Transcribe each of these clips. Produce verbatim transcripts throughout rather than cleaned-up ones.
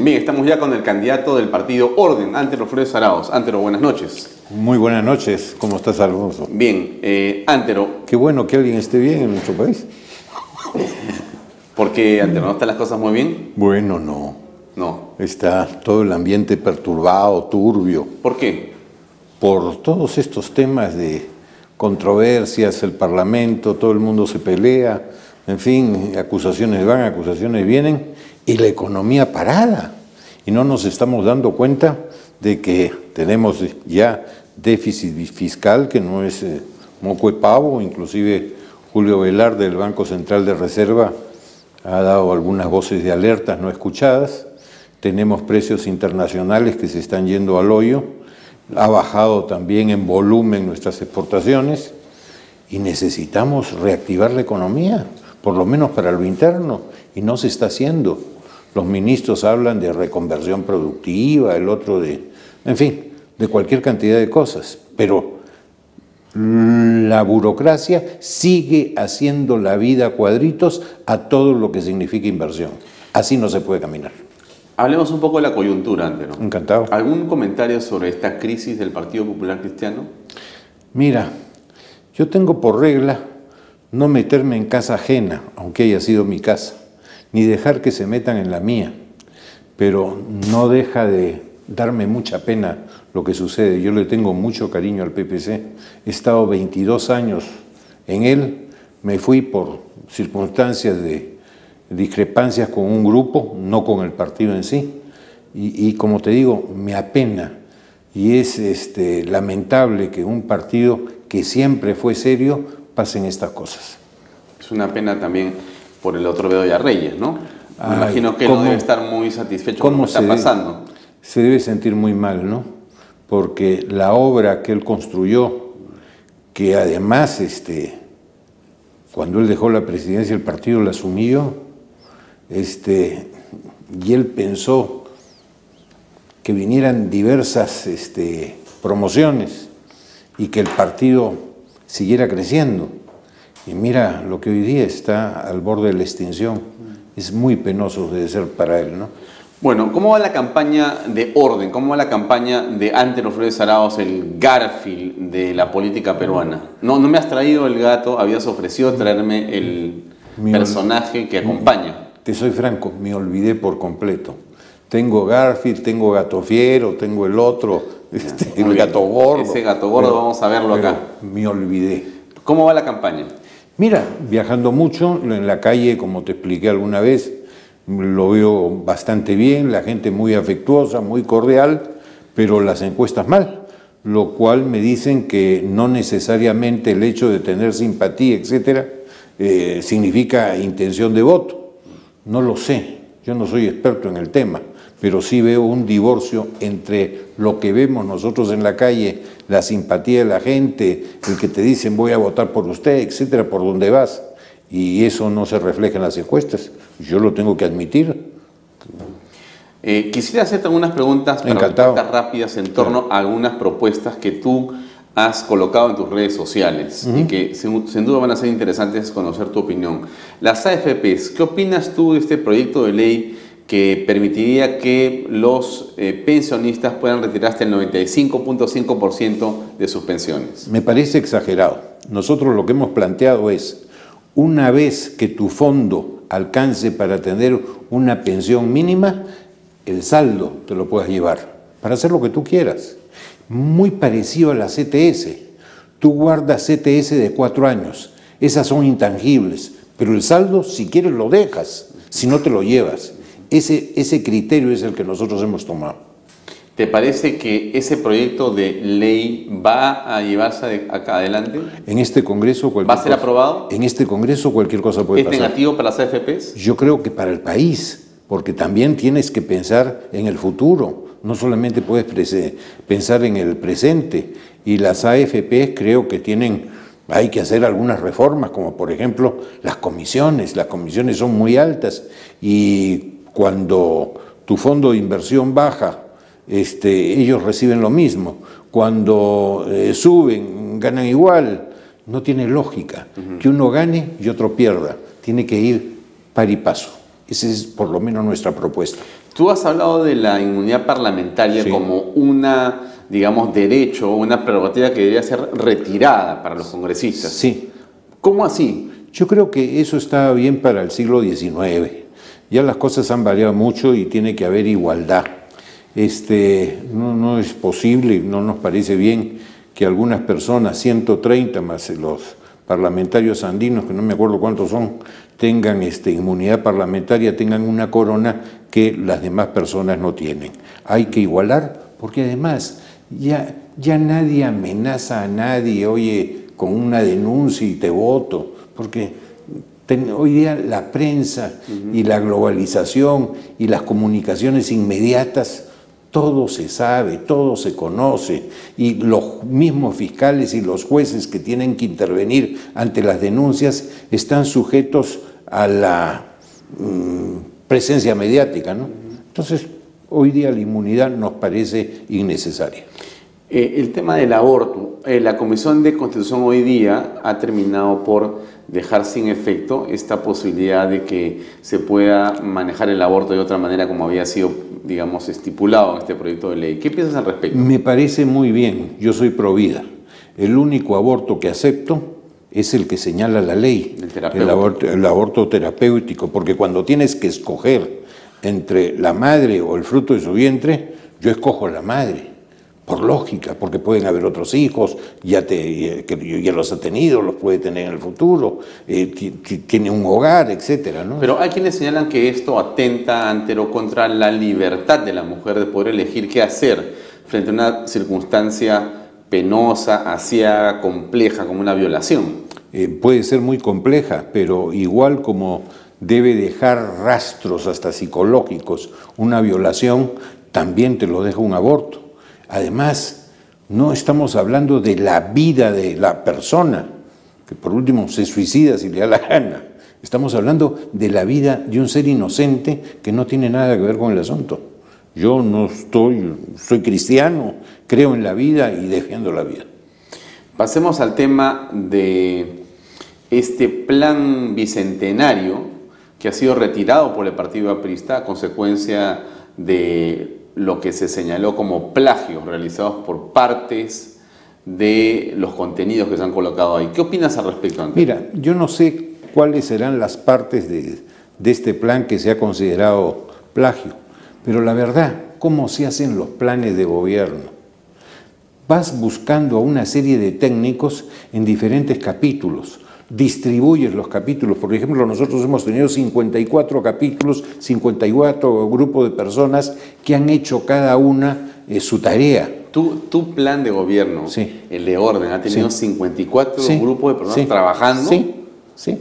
Bien, estamos ya con el candidato del partido Orden, Antero Flores Arauz. Antero, buenas noches. Muy buenas noches. ¿Cómo estás, Alfonso? Bien, eh, Antero. Qué bueno que alguien esté bien en nuestro país. ¿Por qué, Antero? ¿No están las cosas muy bien? Bueno, no. No. Está todo el ambiente perturbado, turbio. ¿Por qué? Por todos estos temas de controversias, el Parlamento, todo el mundo se pelea, en fin, acusaciones van, acusaciones vienen, y la economía parada. Y no nos estamos dando cuenta de que tenemos ya déficit fiscal, que no es eh, moco de pavo. Inclusive Julio Velarde del Banco Central de Reserva ha dado algunas voces de alertas no escuchadas. Tenemos precios internacionales que se están yendo al hoyo. Ha bajado también en volumen nuestras exportaciones y necesitamos reactivar la economía, por lo menos para lo interno, y no se está haciendo. Los ministros hablan de reconversión productiva, el otro de, en fin, de cualquier cantidad de cosas, pero la burocracia sigue haciendo la vida a cuadritos a todo lo que significa inversión. Así no se puede caminar. Hablemos un poco de la coyuntura, Antero. Encantado. ¿Algún comentario sobre esta crisis del Partido Popular Cristiano? Mira, yo tengo por regla no meterme en casa ajena, aunque haya sido mi casa, ni dejar que se metan en la mía, pero no deja de darme mucha pena lo que sucede. Yo le tengo mucho cariño al P P C, he estado veintidós años en él, me fui por circunstancias de discrepancias con un grupo, no con el partido en sí, y, y como te digo, me apena, y es este, lamentable que un partido que siempre fue serio pasen estas cosas. Es una pena también por el otro Bedoya Reyes, ¿no? Me Ay, imagino que no debe estar muy satisfecho con lo que está pasando. Se debe sentir muy mal, ¿no? Porque la obra que él construyó, que además, este, cuando él dejó la presidencia, el partido la asumió, este, y él pensó que vinieran diversas este, promociones y que el partido siguiera creciendo. Y mira lo que hoy día está al borde de la extinción. Es muy penoso de ser para él, ¿no? Bueno, ¿cómo va la campaña de Orden? ¿Cómo va la campaña de Antero Flores Arauz, el Garfield de la política peruana? No, no me has traído el gato, habías ofrecido traerme el mi personaje que acompaña. Te soy franco, me olvidé por completo. Tengo Garfield, tengo Gato Fiero, tengo el otro, este, el gato gordo. Ese gato gordo, pero, vamos a verlo acá. Me olvidé. ¿Cómo va la campaña? Mira, viajando mucho, en la calle, como te expliqué alguna vez, lo veo bastante bien, la gente muy afectuosa, muy cordial, pero las encuestas mal, lo cual me dicen que no necesariamente el hecho de tener simpatía, etcétera, eh, significa intención de voto. No lo sé, yo no soy experto en el tema, pero sí veo un divorcio entre lo que vemos nosotros en la calle, la simpatía de la gente, el que te dicen voy a votar por usted, etcétera, por donde vas, y eso no se refleja en las encuestas. Yo lo tengo que admitir. Eh, quisiera hacerte algunas preguntas para respuestas rápidas en torno claro. a algunas propuestas que tú has colocado en tus redes sociales uh-huh. y que sin, sin duda van a ser interesantes conocer tu opinión. Las A F Pes, ¿qué opinas tú de este proyecto de ley que permitiría que los eh, pensionistas puedan retirar hasta el noventa y cinco punto cinco por ciento de sus pensiones? Me parece exagerado. Nosotros lo que hemos planteado es, una vez que tu fondo alcance para tener una pensión mínima, el saldo te lo puedas llevar para hacer lo que tú quieras. Muy parecido a la C T S. Tú guardas C T S de cuatro años. Esas son intangibles. Pero el saldo, si quieres, lo dejas. Si no, te lo llevas. Ese, ese criterio es el que nosotros hemos tomado. ¿Te parece que ese proyecto de ley va a llevarse acá adelante? En este Congreso cualquier ¿Va a ser cosa, aprobado? En este Congreso cualquier cosa puede ¿Es pasar. ¿Es negativo para las A F Pes? Yo creo que para el país, porque también tienes que pensar en el futuro. No solamente puedes pensar en el presente. Y las A F Pes creo que tienen, hay que hacer algunas reformas, como por ejemplo las comisiones. Las comisiones son muy altas y cuando tu fondo de inversión baja, este, ellos reciben lo mismo. Cuando eh, suben, ganan igual. No tiene lógica uh-huh. que uno gane y otro pierda. Tiene que ir par y paso. Esa es por lo menos nuestra propuesta. Tú has hablado de la inmunidad parlamentaria sí. como una, digamos, derecho, una prerrogativa que debería ser retirada para los congresistas. Sí. ¿Cómo así? Yo creo que eso está bien para el siglo diecinueve. Ya las cosas han variado mucho y tiene que haber igualdad. Este, no, no es posible, no nos parece bien que algunas personas, ciento treinta más los parlamentarios andinos, que no me acuerdo cuántos son, tengan este, inmunidad parlamentaria, tengan una corona que las demás personas no tienen. Hay que igualar, porque además ya, ya nadie amenaza a nadie, oye, con una denuncia y te voto, porque ten, hoy día la prensa uh-huh. y la globalización y las comunicaciones inmediatas, todo se sabe, todo se conoce, y los mismos fiscales y los jueces que tienen que intervenir ante las denuncias están sujetos a la mmm, presencia mediática, ¿no? Entonces, hoy día la inmunidad nos parece innecesaria. Eh, el tema del aborto, eh, la Comisión de Constitución hoy día ha terminado por dejar sin efecto esta posibilidad de que se pueda manejar el aborto de otra manera como había sido, digamos, estipulado en este proyecto de ley. ¿Qué piensas al respecto? Me parece muy bien, yo soy pro vida. El único aborto que acepto es el que señala la ley, el, el, aborto, el aborto terapéutico, porque cuando tienes que escoger entre la madre o el fruto de su vientre, yo escojo la madre. Por lógica, porque pueden haber otros hijos, ya, te, que ya los ha tenido, los puede tener en el futuro, eh, tiene un hogar, etcétera, ¿no? Pero hay quienes señalan que esto atenta ante o contra la libertad de la mujer de poder elegir qué hacer frente a una circunstancia penosa, aciaga, compleja, como una violación. Eh, puede ser muy compleja, pero igual como debe dejar rastros hasta psicológicos una violación, también te lo deja un aborto. Además, no estamos hablando de la vida de la persona, que por último se suicida si le da la gana. Estamos hablando de la vida de un ser inocente que no tiene nada que ver con el asunto. Yo no estoy, soy cristiano, creo en la vida y defiendo la vida. Pasemos al tema de este plan bicentenario que ha sido retirado por el Partido Aprista a consecuencia de lo que se señaló como plagios realizados por partes de los contenidos que se han colocado ahí. ¿Qué opinas al respecto, Antonio? Mira, yo no sé cuáles serán las partes de, de este plan que se ha considerado plagio, pero la verdad, ¿cómo se hacen los planes de gobierno? Vas buscando a una serie de técnicos en diferentes capítulos, distribuyes los capítulos. Por ejemplo, nosotros hemos tenido cincuenta y cuatro capítulos, cincuenta y cuatro grupos de personas que han hecho cada una eh, su tarea. Tu, tu plan de gobierno, sí. el de orden, ha tenido sí. cincuenta y cuatro sí. grupos de personas sí. trabajando. Sí, sí.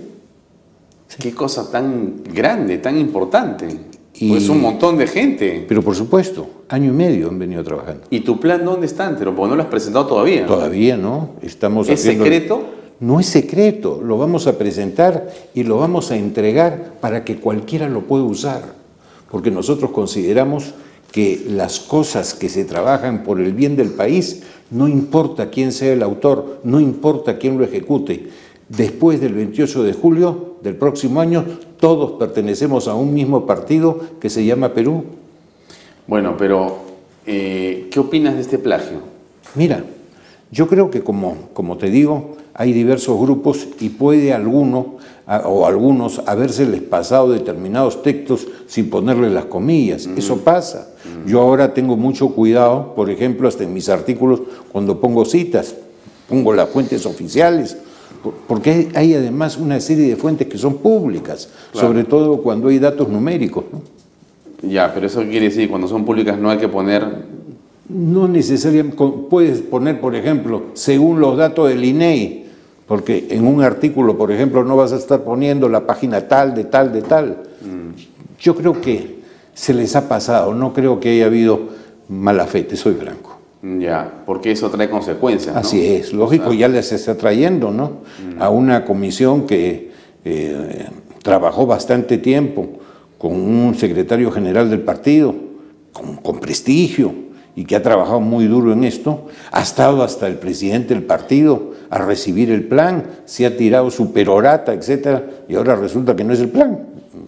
sí. Qué cosa tan grande, tan importante. Y, pues un montón de gente. Pero por supuesto, año y medio han venido trabajando. ¿Y tu plan dónde está, Antero? Porque no lo has presentado todavía. Todavía no. Estamos ¿Es haciendo... secreto? No es secreto, lo vamos a presentar y lo vamos a entregar para que cualquiera lo pueda usar, porque nosotros consideramos que las cosas que se trabajan por el bien del país, no importa quién sea el autor, no importa quién lo ejecute. Después del veintiocho de julio del próximo año, todos pertenecemos a un mismo partido que se llama Perú. Bueno, pero eh, ¿qué opinas de este plagio? Mira, yo creo que como, como te digo, hay diversos grupos y puede alguno a, o algunos habérseles pasado determinados textos sin ponerle las comillas. Mm. Eso pasa. Mm. Yo ahora tengo mucho cuidado, por ejemplo, hasta en mis artículos, cuando pongo citas, pongo las fuentes oficiales, porque hay, hay además una serie de fuentes que son públicas, claro. Sobre todo cuando hay datos numéricos, ¿no? Ya, pero eso quiere decir, cuando son públicas no hay que poner... No necesariamente, puedes poner, por ejemplo, según los datos del I N E I, porque en un artículo, por ejemplo, no vas a estar poniendo la página tal, de tal, de tal. Mm. Yo creo que se les ha pasado, no creo que haya habido mala fe, te soy franco. Ya, porque eso trae consecuencias, ¿no? Así es, lógico, o sea, ya les está trayendo, ¿no? Mm. A una comisión que eh, trabajó bastante tiempo con un secretario general del partido, con, con prestigio, y que ha trabajado muy duro en esto, ha estado hasta el presidente del partido a recibir el plan, se ha tirado su perorata, etcétera, y ahora resulta que no es el plan.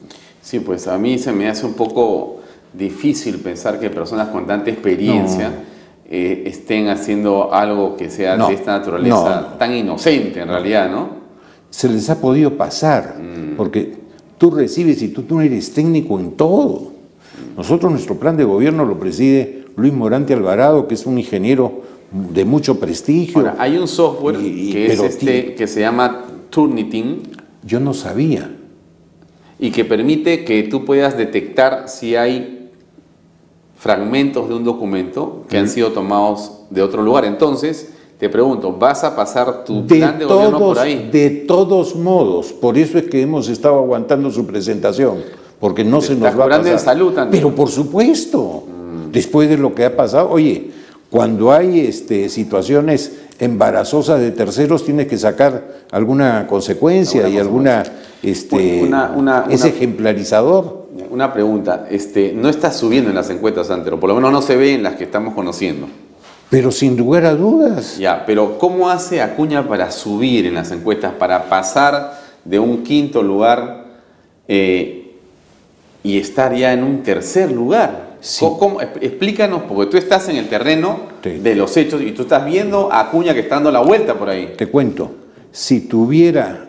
Sí, pues a mí se me hace un poco difícil pensar que personas con tanta experiencia no. eh, estén haciendo algo que sea no. de esta naturaleza no. tan inocente en no. realidad, ¿no? Se les ha podido pasar, mm. porque tú recibes y tú, tú eres técnico en todo. Nosotros, nuestro plan de gobierno lo preside Luis Morante Alvarado, que es un ingeniero de mucho prestigio. Ahora, hay un software y, que, es este, que se llama Turnitin. Yo no sabía. Y que permite que tú puedas detectar si hay fragmentos de un documento que mm. han sido tomados de otro lugar. Entonces, te pregunto, ¿vas a pasar tu de plan de todos, gobierno por ahí? De todos modos, por eso es que hemos estado aguantando su presentación, porque no se nos va a pasar. De salud también. Pero por supuesto, mm. después de lo que ha pasado, oye, cuando hay este, situaciones embarazosas de terceros, tienes que sacar alguna consecuencia alguna y alguna, este, una, una, es una, ejemplarizador. Una pregunta, este, no está subiendo en las encuestas, Antero, por lo menos no se ve en las que estamos conociendo. Pero sin lugar a dudas. Ya, pero ¿cómo hace Acuña para subir en las encuestas, para pasar de un quinto lugar eh, y estar ya en un tercer lugar? Sí. ¿Cómo, cómo, explícanos, porque tú estás en el terreno sí. de los hechos y tú estás viendo a Acuña que está dando la vuelta por ahí. Te cuento, si tuviera,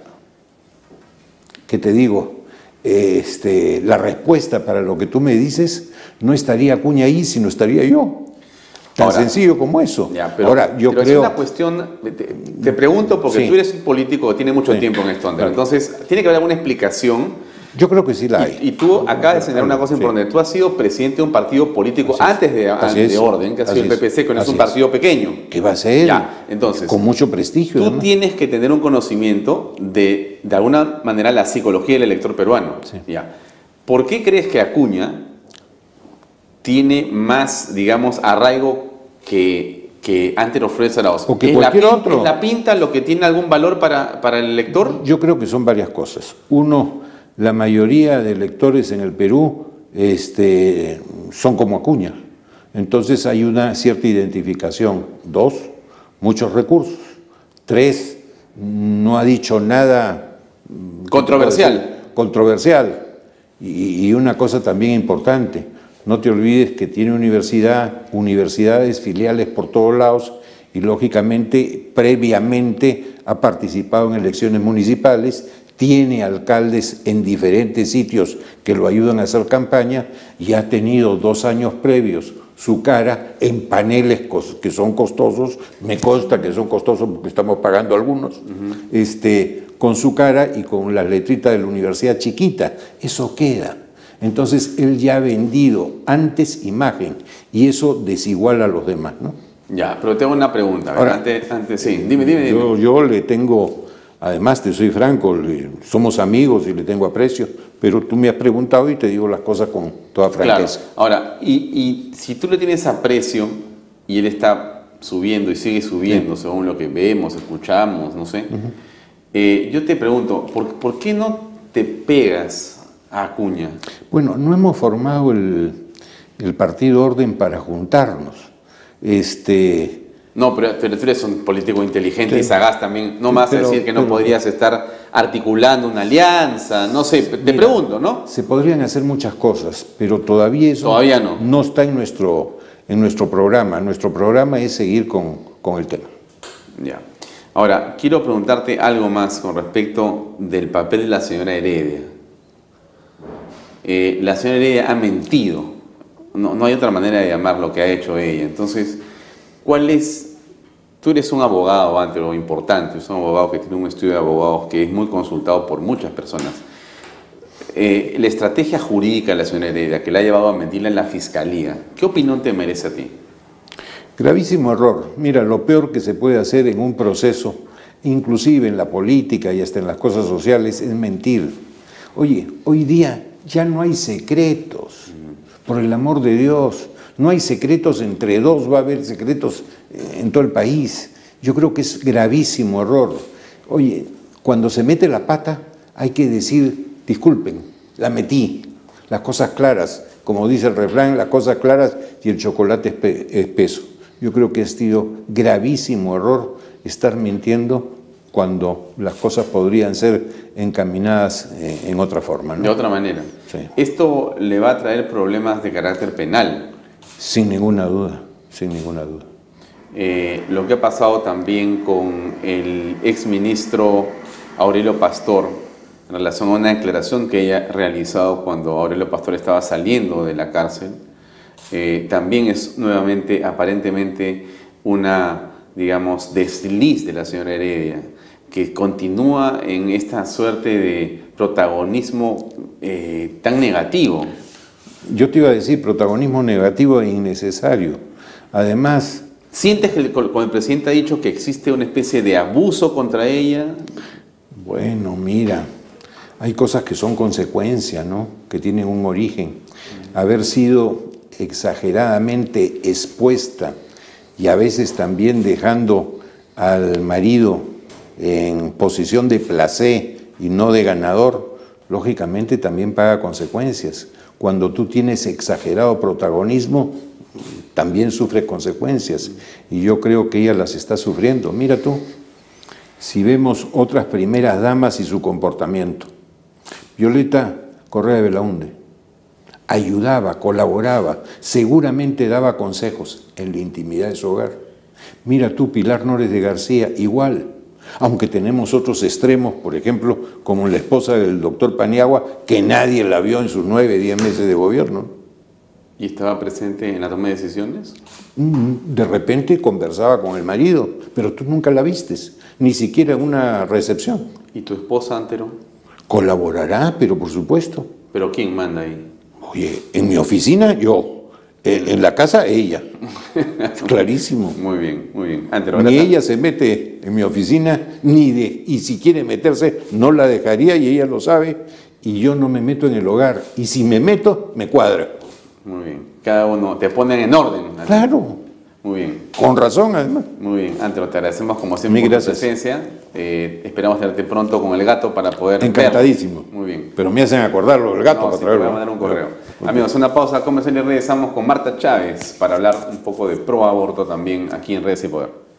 que te digo, este, la respuesta para lo que tú me dices, no estaría Acuña ahí, sino estaría yo. Tan Ahora, sencillo como eso. Ya, pero, Ahora, yo pero creo... es una cuestión, te, te pregunto porque sí. tú eres un político que tiene mucho sí. tiempo en esto, Andrés. Claro. Entonces, tiene que haber alguna explicación. Yo creo que sí la hay. Y, y tú acabas de señalar una cosa sí. importante. Tú has sido presidente de un partido político así antes de, antes de Orden, que ha sido el P P C, que no es un partido es. pequeño. ¿Qué va a ser? Ya, entonces, con mucho prestigio. Tú ¿no? tienes que tener un conocimiento de, de alguna manera, la psicología del elector peruano. Sí. Ya. ¿Por qué crees que Acuña tiene más, digamos, arraigo que, que Antero Flores Arauz? O que ¿Es cualquier la pinta, otro. ¿Es la pinta lo que tiene algún valor para, para el elector? Yo creo que son varias cosas. Uno, la mayoría de electores en el Perú este, son como Acuña. Entonces hay una cierta identificación. Dos, muchos recursos. Tres, no ha dicho nada controversial. Controversial. Y, y una cosa también importante, no te olvides que tiene universidad, universidades, filiales por todos lados y lógicamente previamente ha participado en elecciones municipales, tiene alcaldes en diferentes sitios que lo ayudan a hacer campaña y ha tenido dos años previos su cara en paneles que son costosos, me consta que son costosos porque estamos pagando algunos, uh-huh. este, con su cara y con las letritas de la universidad chiquita, eso queda. Entonces él ya ha vendido antes imagen y eso desiguala a los demás, ¿no? Ya, pero tengo una pregunta. Ahora, antes, antes, sí, dime, dime, dime. Yo, yo le tengo, además te soy franco, le, somos amigos y le tengo aprecio, pero tú me has preguntado y te digo las cosas con toda franqueza. Claro. Ahora, y, y si tú le tienes aprecio y él está subiendo y sigue subiendo, sí. según lo que vemos, escuchamos, no sé, uh-huh. eh, yo te pregunto, ¿por, ¿por qué no te pegas a Acuña? Bueno, no hemos formado el, el Partido Orden para juntarnos. Este... No, pero, pero tú eres un político inteligente sí. y sagaz también. No me vas a decir que no pero, podrías estar articulando una alianza, no sé, te mira, pregunto, ¿no? Se podrían hacer muchas cosas, pero todavía eso todavía no. no está en nuestro, en nuestro programa. Nuestro programa es seguir con, con el tema. Ya. Ahora, quiero preguntarte algo más con respecto del papel de la señora Heredia. Eh, la señora Heredia ha mentido, no, no hay otra manera de llamar lo que ha hecho ella. Entonces, ¿cuál es? Tú eres un abogado, Antero, importante, es un abogado que tiene un estudio de abogados que es muy consultado por muchas personas. Eh, la estrategia jurídica de la señora Heredia, que la ha llevado a mentirla en la fiscalía, ¿qué opinión te merece a ti? Gravísimo error. Mira, lo peor que se puede hacer en un proceso, inclusive en la política y hasta en las cosas sociales, es mentir. Oye, hoy día ya no hay secretos, por el amor de Dios. No hay secretos entre dos, va a haber secretos en todo el país. Yo creo que es gravísimo error. Oye, cuando se mete la pata hay que decir, disculpen, la metí, las cosas claras, como dice el refrán, las cosas claras y el chocolate espeso. Yo creo que ha sido gravísimo error estar mintiendo cuando las cosas podrían ser encaminadas eh, en otra forma, ¿no? De otra manera. Sí. ¿Esto le va a traer problemas de carácter penal? Sin ninguna duda, sin ninguna duda. Eh, lo que ha pasado también con el exministro Aurelio Pastor en relación a una declaración que ella ha realizado cuando Aurelio Pastor estaba saliendo de la cárcel, eh, también es nuevamente, aparentemente, una, digamos, desliz de la señora Heredia, que continúa en esta suerte de protagonismo eh, tan negativo. Yo te iba a decir, protagonismo negativo e innecesario. Además... ¿Sientes que el, como el presidente ha dicho que existe una especie de abuso contra ella? Bueno, mira, hay cosas que son consecuencia, ¿no? Que tienen un origen. Haber sido exageradamente expuesta y a veces también dejando al marido en posición de placer y no de ganador, lógicamente también paga consecuencias. Cuando tú tienes exagerado protagonismo, también sufres consecuencias. Y yo creo que ella las está sufriendo. Mira tú, si vemos otras primeras damas y su comportamiento. Violeta Correa de Belaunde ayudaba, colaboraba, seguramente daba consejos en la intimidad de su hogar. Mira tú, Pilar Nores de García, igual. Aunque tenemos otros extremos, por ejemplo, como la esposa del doctor Paniagua, que nadie la vio en sus nueve, diez meses de gobierno. ¿Y estaba presente en la toma de decisiones? De repente conversaba con el marido, pero tú nunca la vistes, ni siquiera en una recepción. ¿Y tu esposa, Antero? Colaborará, pero por supuesto. ¿Pero quién manda ahí? Oye, en mi oficina, yo. En la casa, ella. Clarísimo. Muy bien, muy bien. Antero, ni ella se mete en mi oficina, ni de, y si quiere meterse, no la dejaría y ella lo sabe, y yo no me meto en el hogar. Y si me meto, me cuadra. Muy bien. Cada uno te ponen en orden. Antero. Claro. Muy bien. Con razón, además. Muy bien. Antero, te agradecemos como siempre por tu presencia. Eh, esperamos tenerte pronto con el gato para poder Encantadísimo. Verlo. Muy bien. Pero me hacen acordarlo del gato no, para sí, traerlo. Te voy a mandar un correo. Okay. Amigos, una pausa comercial y regresamos con Marta Chávez para hablar un poco de pro aborto también aquí en Redes y Poder.